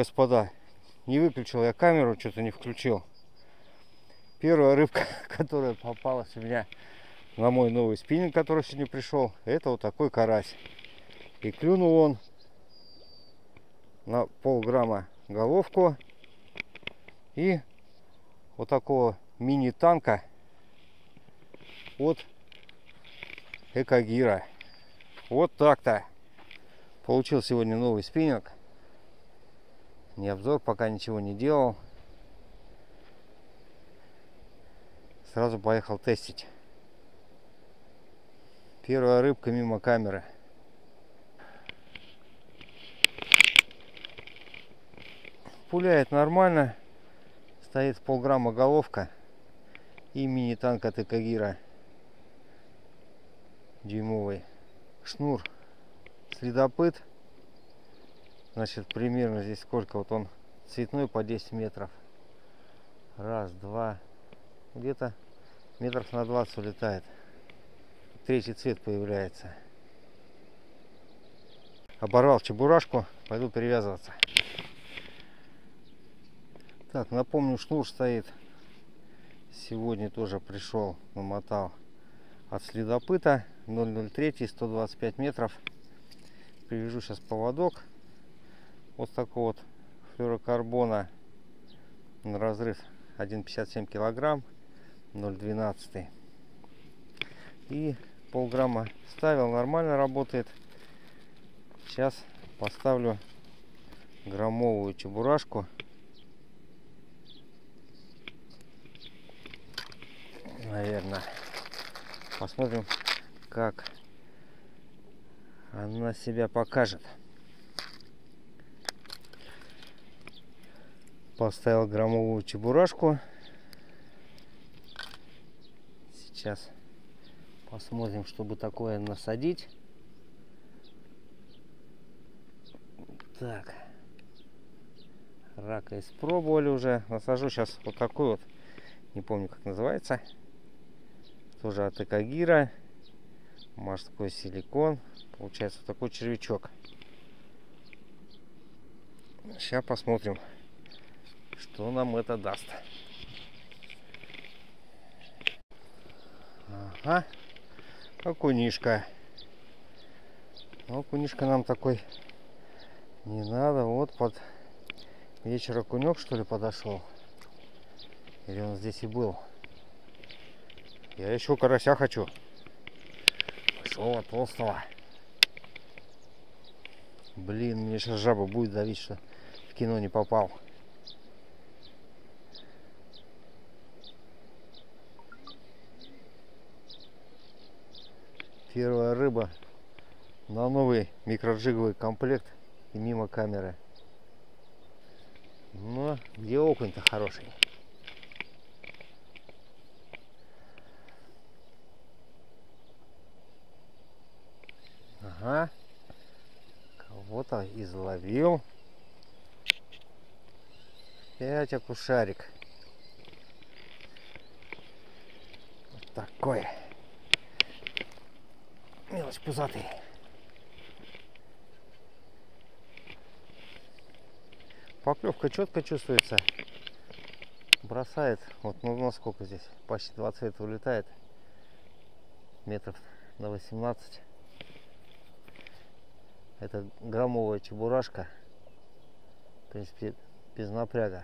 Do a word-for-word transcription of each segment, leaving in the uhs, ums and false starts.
господа, не выключил я камеру, что-то не включил. Первая рыбка, которая попалась у меня на мой новый спиннинг, который сегодня пришел, это вот такой карась. И клюнул он на полграмма головку и вот такого мини-танка от Экогира. Вот так-то. Получил сегодня новый спиннинг. Не обзор, пока ничего не делал. Сразу поехал тестить. Первая рыбка мимо камеры. Пуляет нормально. Стоит полграмма головка. И мини-танк от Экогира. Дюймовый. Шнур следопыт. Значит, примерно здесь сколько? Вот он цветной по десять метров. Раз, два. Где-то метров на двадцать улетает. Третий цвет появляется. Оборвал чебурашку. Пойду перевязываться. Так, напомню, шнур стоит. Сегодня тоже пришел, намотал от следопыта. ноль ноль три, сто двадцать пять метров. Привяжу сейчас поводок. Вот такого вот флюорокарбона на разрыв один пятьдесят семь килограмм, ноль двенадцать. И полграмма ставил, нормально работает. Сейчас поставлю граммовую чебурашку. Наверное. Посмотрим, как она себя покажет. Поставил граммовую чебурашку. Сейчас посмотрим, чтобы такое насадить. Так. Рака испробовали уже. Насажу сейчас вот такой вот. Не помню, как называется. Тоже от Экогира. Морской силикон. Получается вот такой червячок. Сейчас посмотрим, что нам это даст. Ага. Окунишка. Окунишка нам такой не надо. Вот под вечер окунек, что ли, подошел. Или он здесь и был. Я еще карася хочу. Большого, толстого. Блин, мне сейчас жаба будет давить, что в кино не попал. Первая рыба на новый микроджиговый комплект и мимо камеры. Но где окунь-то хороший? Ага. Кого-то изловил. Опять окушарик. Вот такой. Мелочь пузатый. Поклевка четко чувствуется. Бросает. Вот ну насколько здесь? Почти два цвета улетает. Метров на восемнадцать. Это граммовая чебурашка. В принципе, без напряга.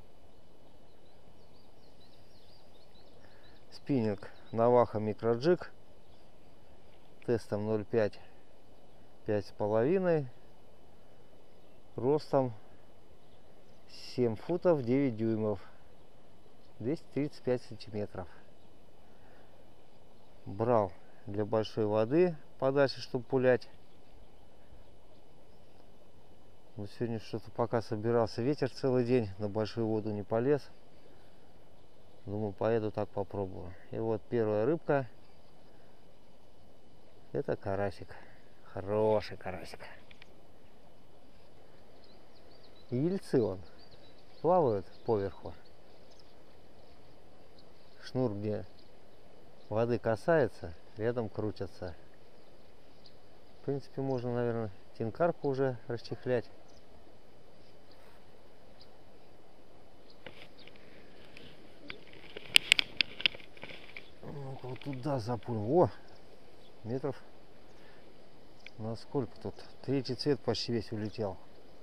Спиннинг Наваха микроджиг. Тестом ноль пять, пять с половиной. Ростом семь футов девять дюймов. двести тридцать пять сантиметров. Брал для большой воды подальше, чтобы пулять. Но сегодня что-то пока собирался ветер целый день, на большую воду не полез. Думаю, поеду так попробую. И вот первая рыбка. Это карасик. Хороший карасик. Ельцы он. Плавают поверху. Шнур, где воды касается, рядом крутятся. В принципе, можно, наверное, тинкарку уже расчехлять. вот туда запулил. О, метров на сколько тут? Третий цвет почти весь улетел.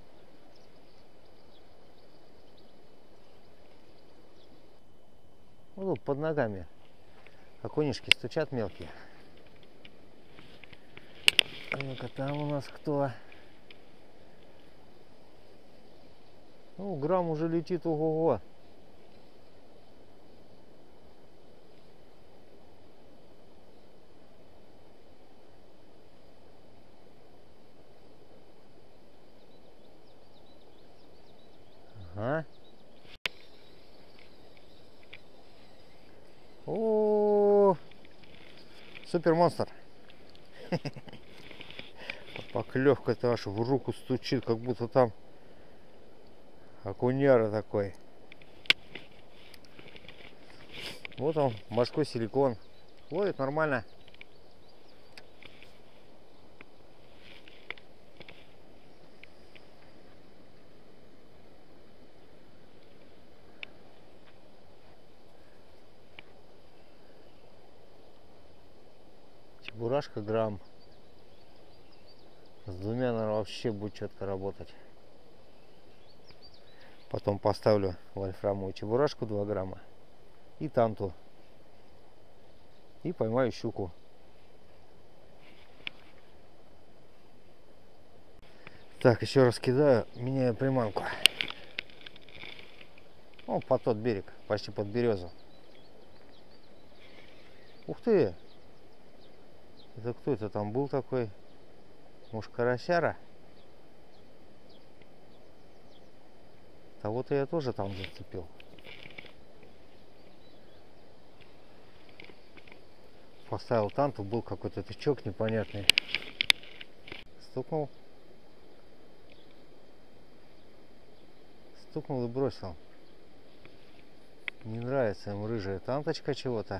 Ну, под ногами окунишки стучат мелкие. Ну-ка, там у нас кто? Ну, грамм уже летит, ого-го. Ага. О, супер монстр. Поклевка-то аж в руку стучит, как будто там окуняра такой. Вот он, морской силикон. Ловит нормально. Чебурашка грамм. С двумя, наверное, вообще будет четко работать. Потом поставлю вольфрамовую чебурашку два грамма и танту. И поймаю щуку. Так, еще раз кидаю, меняю приманку. О, под тот берег, почти под березу. Ух ты! Это кто это там был такой? Может, карасяра? Того-то я тоже там зацепил. Поставил танту, был какой-то тычок непонятный. Стукнул. Стукнул и бросил. Не нравится им рыжая танточка чего-то.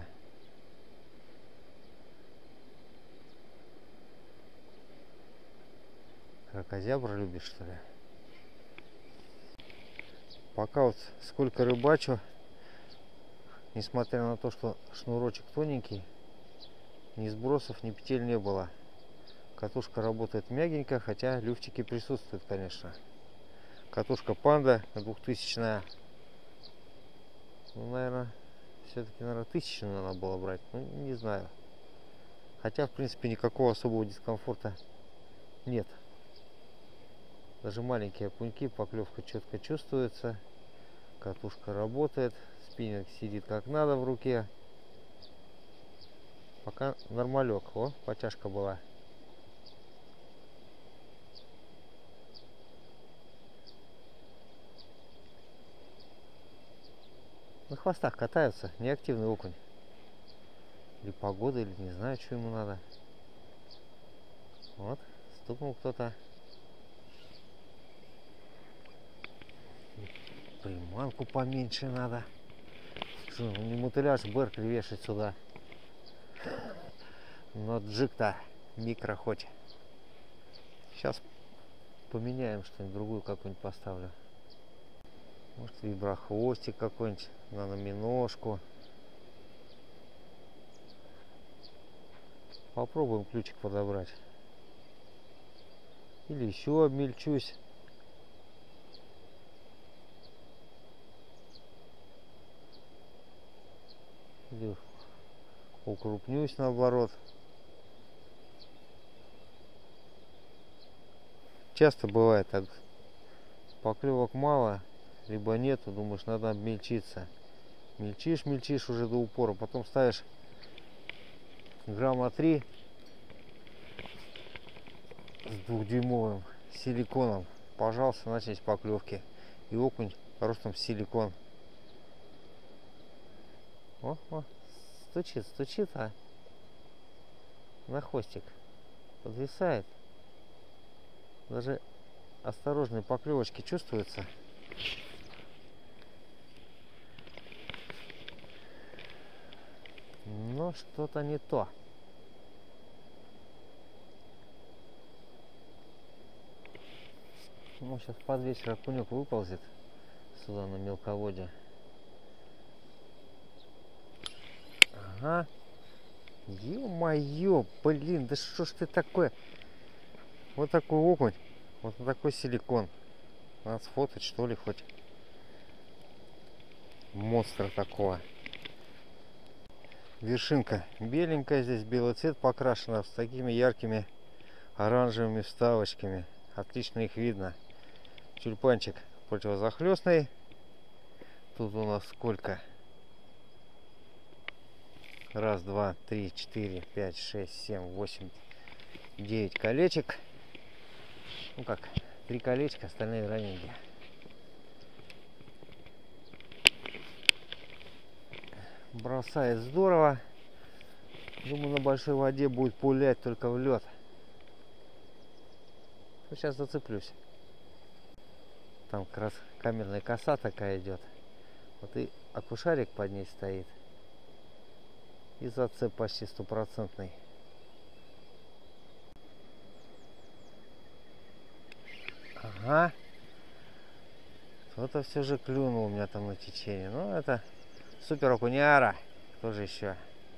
Кракозябр любишь, что ли? Пока вот сколько рыбачу, несмотря на то, что шнурочек тоненький, ни сбросов, ни петель не было. Катушка работает мягенько, хотя люфтики присутствуют, конечно. Катушка Панда двухтысячная. Ну, наверное, все-таки, наверное, тысячную надо было брать. Ну, не знаю. Хотя, в принципе, никакого особого дискомфорта нет. Даже маленькие окуньки, поклевка четко чувствуется. Катушка работает. Спиннинг сидит как надо в руке. Пока нормалек. О, потяжка была. На хвостах катаются. Неактивный окунь. Или погода, или не знаю, что ему надо. Вот, стукнул кто-то. Приманку поменьше надо. Что, ну не мотыляж Беркли вешать сюда. Но джиг-то микро хоть. Сейчас поменяем что-нибудь, другую какую-нибудь поставлю. Может, виброхвостик какой-нибудь на номиношку. Попробуем ключик подобрать. Или еще обмельчусь. Или укрупнюсь наоборот. Часто бывает так. Поклевок мало, либо нету, думаешь, надо обмельчиться. Мельчишь, мельчишь уже до упора, потом ставишь грамма три с двухдюймовым силиконом. Пожалуйста, начались поклевки. И окунь ростом силикон. О, о, стучит, стучит, а на хвостик подвисает. Даже осторожные поклевочки чувствуются. Но что-то не то. Ну, сейчас под вечер окунек выползет сюда на мелководье. Ага. Ё-моё, блин, да что ж ты такое? Вот такой окунь, вот такой силикон. Надо сфотать, что ли, хоть. Монстра такого. Вершинка беленькая, здесь белый цвет покрашена с такими яркими оранжевыми вставочками. Отлично их видно. Тюльпанчик противозахлестный. Тут у нас сколько? Раз, два, три, четыре, пять, шесть, семь, восемь, девять колечек. Ну как, три колечка, остальные раненькие. Бросает здорово. Думаю, на большой воде будет пулять только в лед. Сейчас зацеплюсь. Там как раз каменная коса такая идет. Вот и окушарик под ней стоит. И зацеп почти стопроцентный. Ага. Кто-то все же клюнул у меня там на течение. Ну, это супер окуняра. Кто же еще?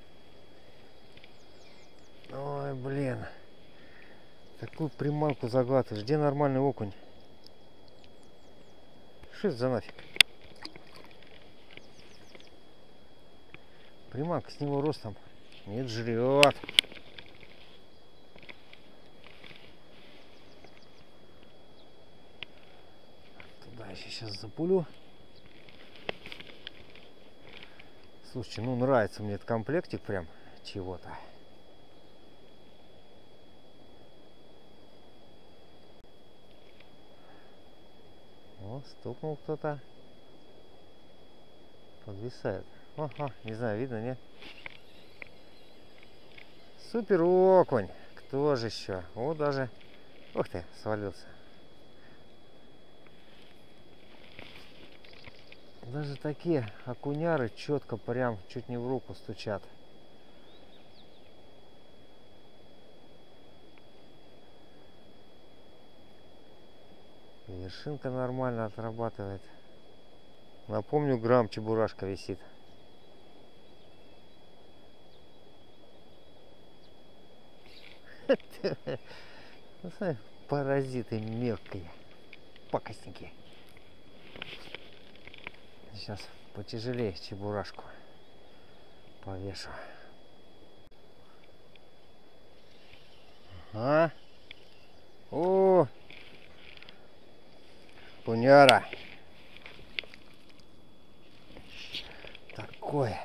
Ой, блин. Такую приманку заглатываешь. Где нормальный окунь? Что это за нафиг? Приманка с него ростом. Нет, жрет. Туда я сейчас запулю. Слушайте, ну нравится мне этот комплектик прям чего-то. О, стукнул кто-то. Подвисает. Ага, не знаю, видно, нет? Супер окунь. Кто же еще? Вот даже... Ух ты, свалился. Даже такие окуняры четко прям чуть не в руку стучат. Вершинка нормально отрабатывает. Напомню, грамм чебурашка висит. Паразиты мелкие, пакостники. Сейчас потяжелее чебурашку повешу. А? О! Куняра. Такое.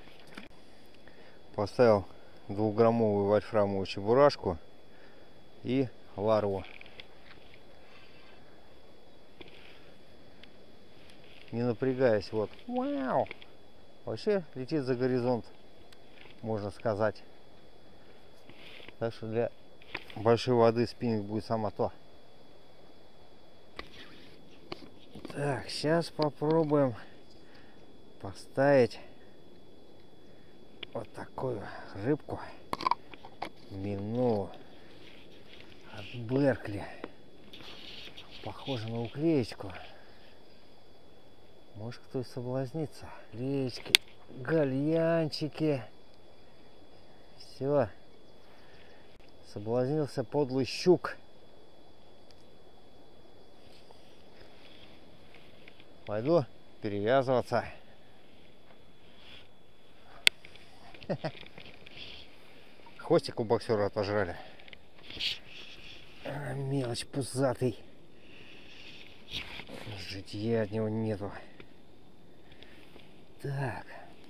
Поставил двухграммовую вольфрамовую чебурашку и ларву. Не напрягаясь, вот. Вау! Вообще летит за горизонт, можно сказать. Так что для большой воды спиннинг будет само то. Так, сейчас попробуем поставить вот такую рыбку. Мину от Беркли. Похоже на уклеечку. Может, кто и соблазнится. Клеечки, гальянчики. Все. Соблазнился подлый щук. Пойду перевязываться. Хвостик у боксера отожрали. А, мелочь пузатый. Житья от него нету. Так.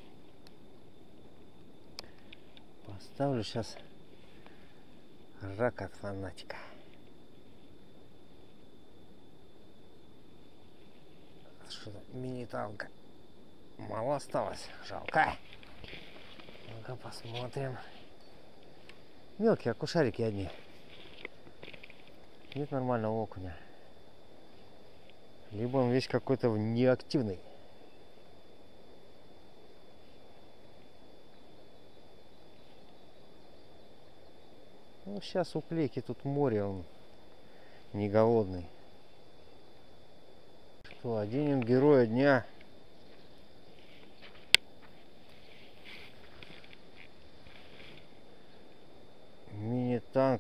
Поставлю сейчас рак от фанатика. Что-то мини-танка мало осталось. Жалко. Ну-ка посмотрим. Мелкие окушарики одни. Нет нормального окуня. Либо он весь какой-то неактивный. Ну, сейчас уклейки тут море, он не голодный. Что, оденем героя дня.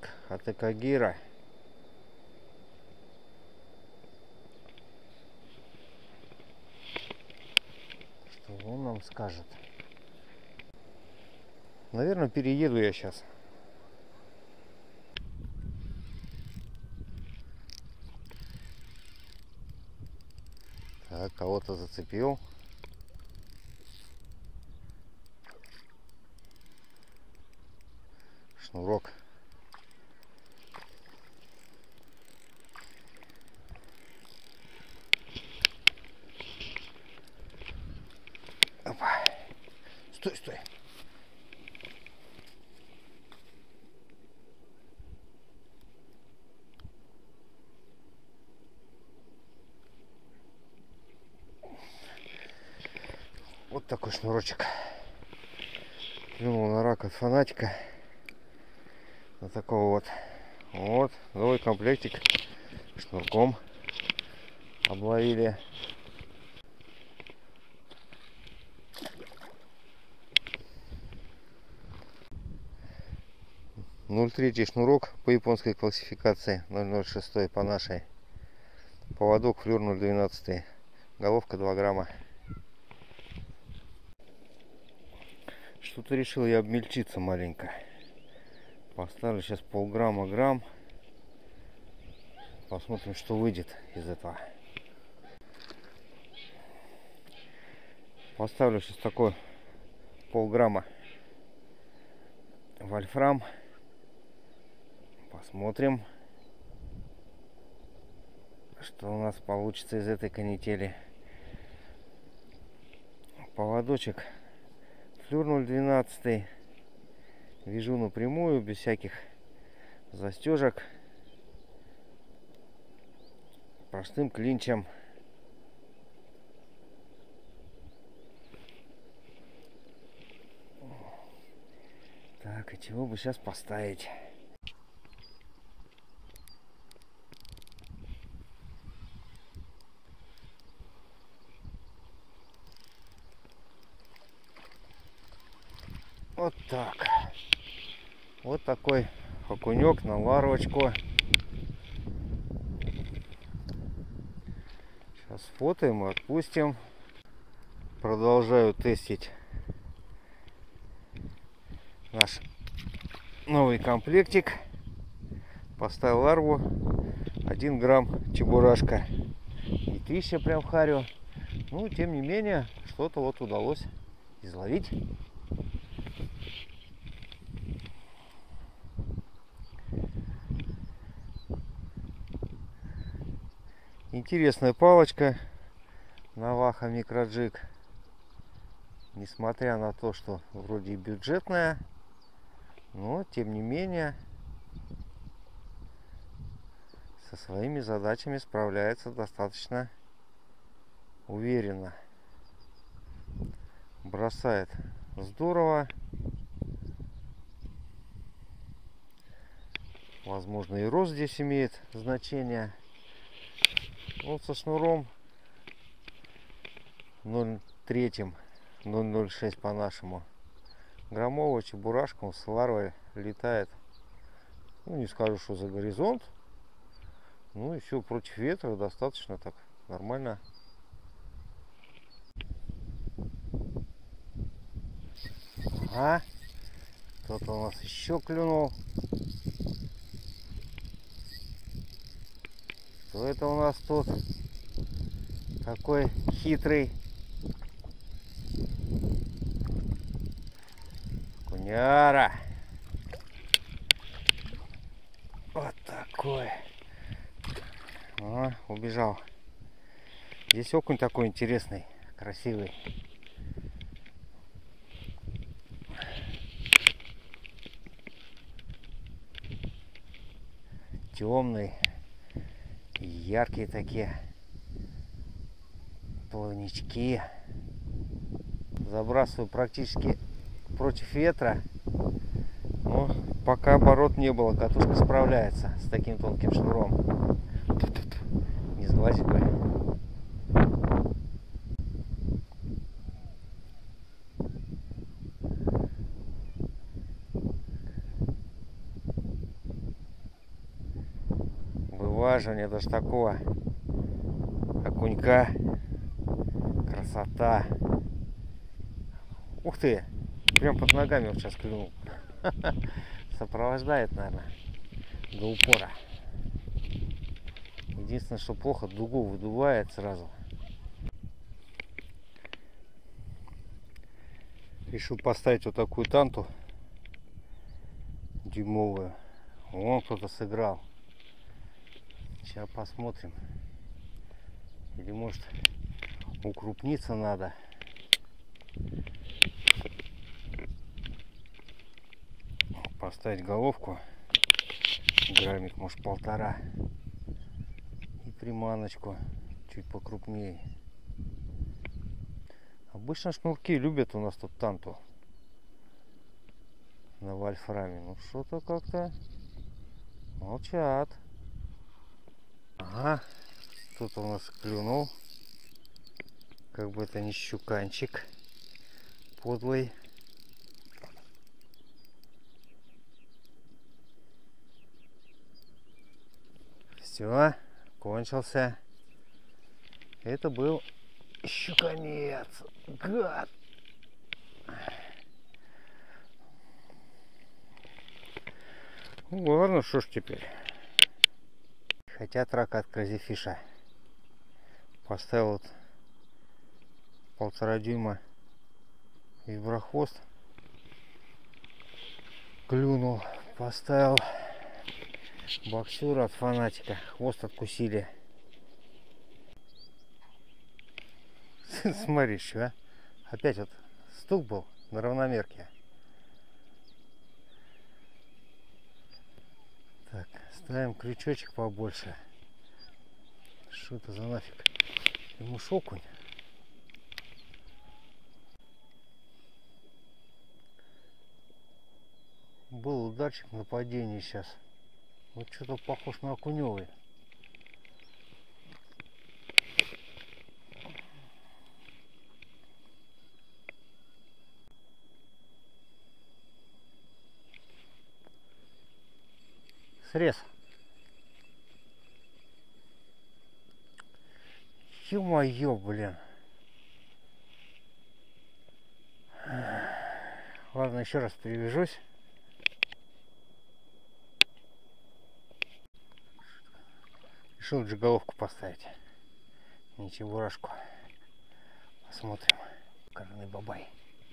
шнурочек от Экогира. Что он нам скажет? Наверное, перееду я сейчас. Так, кого-то зацепил. Шнурок. Опа. Стой, стой. Вот такой шнурочек. Клюнул на рак от фанатика. На такого вот. Вот. Новый комплектик. Шнурком обловили. ноль три шнурок по японской классификации. ноль ноль шесть по нашей. Поводок флюр ноль двенадцать. Головка два грамма. Что-то решил я обмельчиться маленько. Поставлю сейчас полграмма грамм. Посмотрим, что выйдет из этого. Поставлю сейчас такой полграмма вольфрам. Посмотрим, что у нас получится из этой канители. Поводочек флюр ноль двенадцать. Вяжу напрямую, без всяких застежек. Простым клинчем. Так, и чего бы сейчас поставить? Вот так. Вот такой окунек на ларочку. Сейчас фотоем и отпустим. Продолжаю тестить наш новый комплектик. Поставил ларву. один грамм чебурашка. Не тысяча прям харю. Ну, тем не менее, что-то вот удалось изловить. Интересная палочка Наваха Микроджиг. Несмотря на то, что вроде и бюджетная, но тем не менее со своими задачами справляется достаточно уверенно. Бросает здорово. Возможно, и рост здесь имеет значение. Вот со шнуром ноль три, ноль ноль шесть по нашему. Граммовая чебурашка с ларвой летает. Ну, не скажу, что за горизонт. Ну и все, против ветра достаточно так нормально. А, кто-то у нас еще клюнул. Кто это у нас тут такой хитрый? Куняра. Вот такой. О, убежал. Здесь окунь такой интересный, красивый. Темный. Яркие такие плавнички. Забрасываю практически против ветра. Но пока оборот не было. Катушка справляется с таким тонким шнуром. Не сглазить бы. вылаживания даже такого окунька. Красота. Ух ты, прям под ногами вот сейчас клюнул. Сопровождает, наверное, до упора. Единственное, что плохо, дугу выдувает сразу. Решил поставить вот такую танту дюймовую. Вон кто-то сыграл. Сейчас посмотрим. Или может укрупниться надо. Поставить головку. Граммик, может, полтора. И приманочку чуть покрупнее. Обычно шнурки любят у нас тут танту на вольфраме. Ну что-то как-то молчат. Ага, тут у нас клюнул. Как бы это не щуканчик подлый. Все, кончился. Это был щуканец. Гад. Ну ладно, что ж теперь. Хотят рака от кразифиша. Поставил вот полтора дюйма виброхвост. Клюнул. Поставил боксер от фанатика. Хвост откусили. Смотри, что, а? Опять вот стук был на равномерке. Так, ставим крючочек побольше. Что это за нафиг? Ему шокунь. Был ударчик на падении сейчас. Вот что-то похож на окуневый. Срез. Ё-моё, блин. Ладно, еще раз привяжусь. Решил джиголовку поставить. Не чебурашку. Посмотрим. Корный бабай.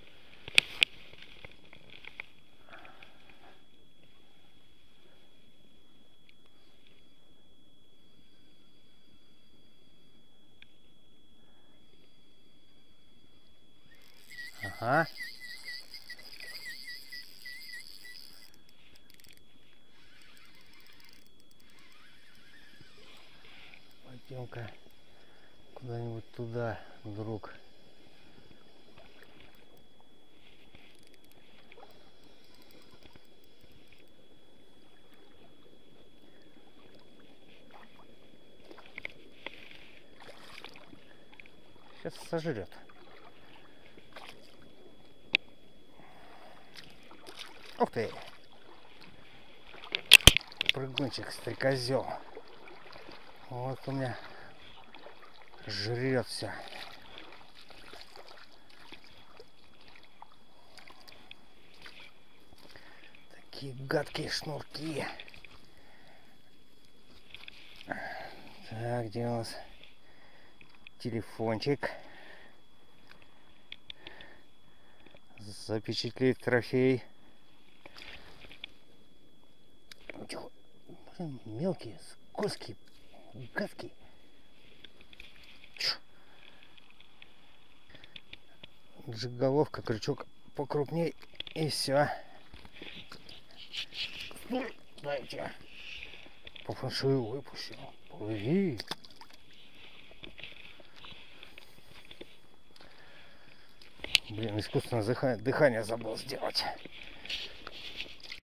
Ага. Пойдем-ка куда-нибудь туда, друг. Сейчас сожрет. Ух ты! Прыгунчик, стрекозел. Вот у меня жрет все. Такие гадкие шнурки. Так, где у нас телефончик? Запечатлеть трофей. Блин, мелкие, скользкие, гадкие. Джиголовка, крючок покрупней, и все. Дайте. По фэншую выпущу. Плыви. Блин, искусственное дыхание, дыхание забыл сделать.